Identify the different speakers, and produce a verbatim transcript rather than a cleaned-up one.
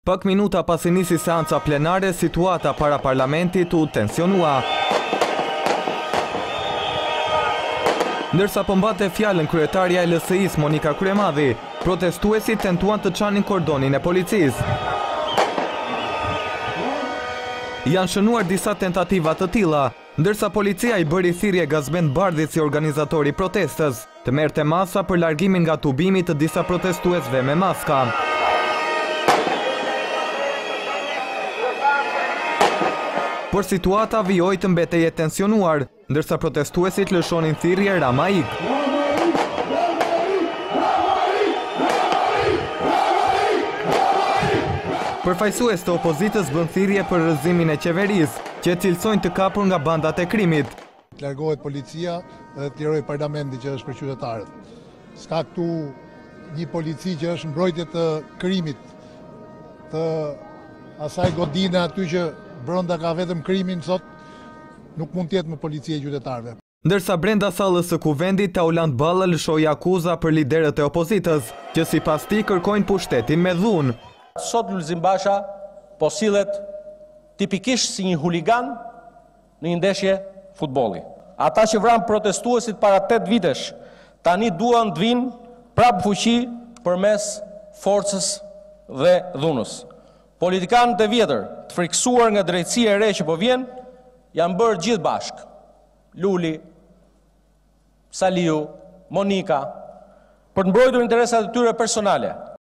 Speaker 1: Pak minuta pasi nisi seanca plenare, situata para parlamentit u tensionua. Ndërsa po mbante fjalën kryetarja e L S I-s Monika Kryemadhi, protestuesit tentuan të çanin kordonin e policisë. Janë shënuar disa tentativa të tilla, ndërsa policia i bëri thirrje gazbend bardhit si organizatori i protestës, të merrte masa për largimin nga tubimi të disa protestuesve me maska. Por situata vijoi të mbetej e tensionuar, ndërsa protestuesit lëshonin thirrje Rama ik. Përfaqësues të opozitës bën thirrje për rrëzimin e qeverisë, që cilësojnë të kapur nga bandat e krimit.
Speaker 2: Të largohet policia dhe të liroj parlamenti që është për qytetarët. S'ka këtu një polici që është mbrojtje të krimit, të asaj godine aty që brenda ka vetëm krimin sot, nuk mund tjetë me policia e qytetarëve.
Speaker 1: Ndërsa brenda sallës së kuvendit, Taulant Balla lëshoi akuza për liderët e opozitës, që sipas tij kërkojnë pushtetin me dhunë.
Speaker 3: Sot Lulzim Basha po sillet tipikisht si një huligan në një ndeshje futbolli. Ata që vranë protestuesit para tetë vitesh, tani duan të vinë prapë fuqi përmes forcës dhe dhunës. Politikanët e vjetër, të friksuar nga drejtësia e re që po vjen, janë bërë gjithë bashkë. Luli, Saliu, Monika, për të mbrojtur interesat e tyre personale.